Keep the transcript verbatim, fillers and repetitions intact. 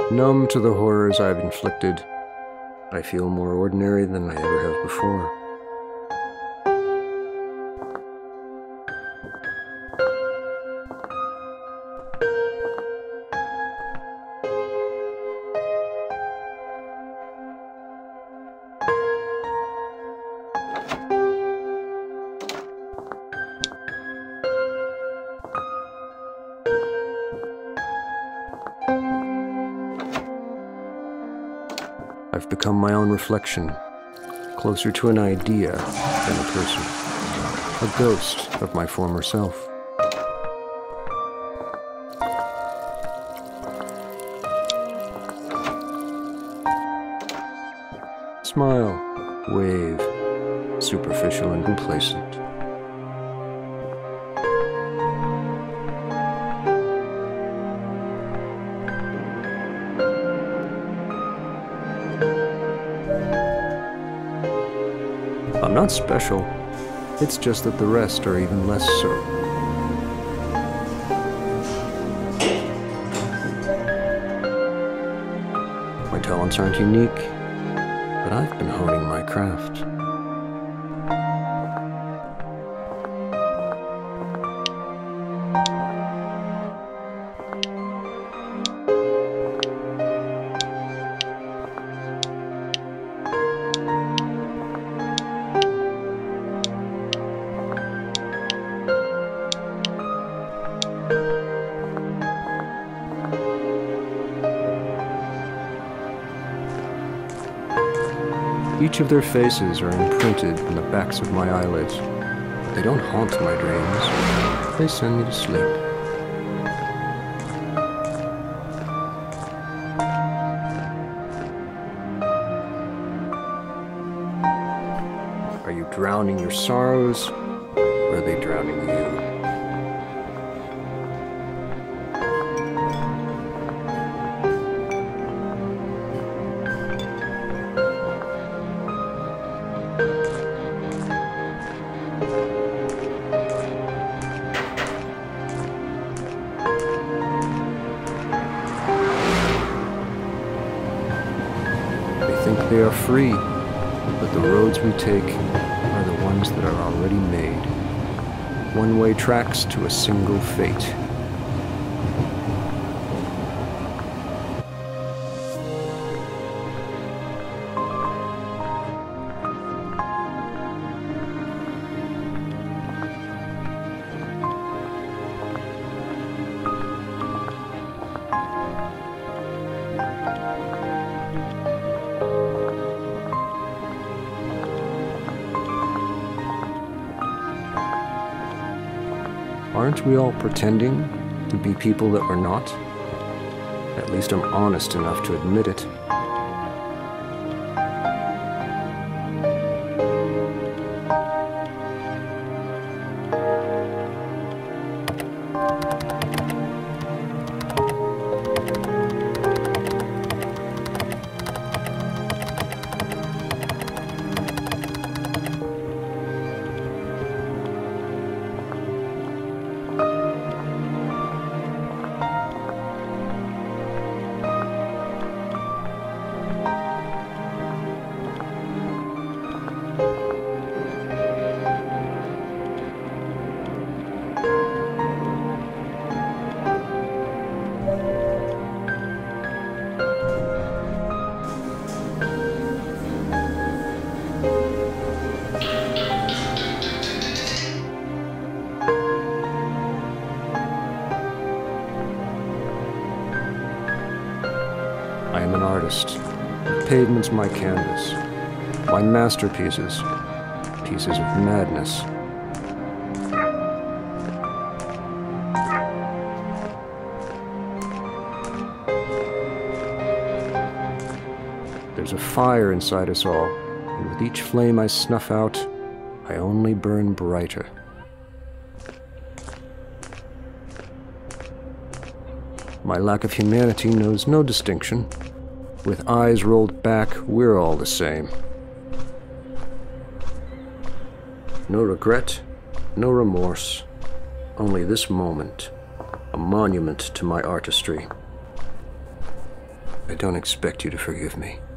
Numb to the horrors I've inflicted, I feel more ordinary than I ever have before. I've become my own reflection, closer to an idea than a person, a ghost of my former self. Smile, wave, superficial and complacent. I'm not special, it's just that the rest are even less so. My talents aren't unique, but I've been honing my craft. Each of their faces are imprinted in the backs of my eyelids. They don't haunt my dreams. They send me to sleep. Are you drowning your sorrows, or are they drowning you? Think they are free, but the roads we take are the ones that are already made. One-way tracks to a single fate. Aren't we all pretending to be people that we're not? At least I'm honest enough to admit it. I am an artist. Pavement's my canvas. My masterpieces. Pieces of madness. There's a fire inside us all, and with each flame I snuff out, I only burn brighter. My lack of humanity knows no distinction. With eyes rolled back, we're all the same. No regret, no remorse, only this moment, a monument to my artistry. I don't expect you to forgive me.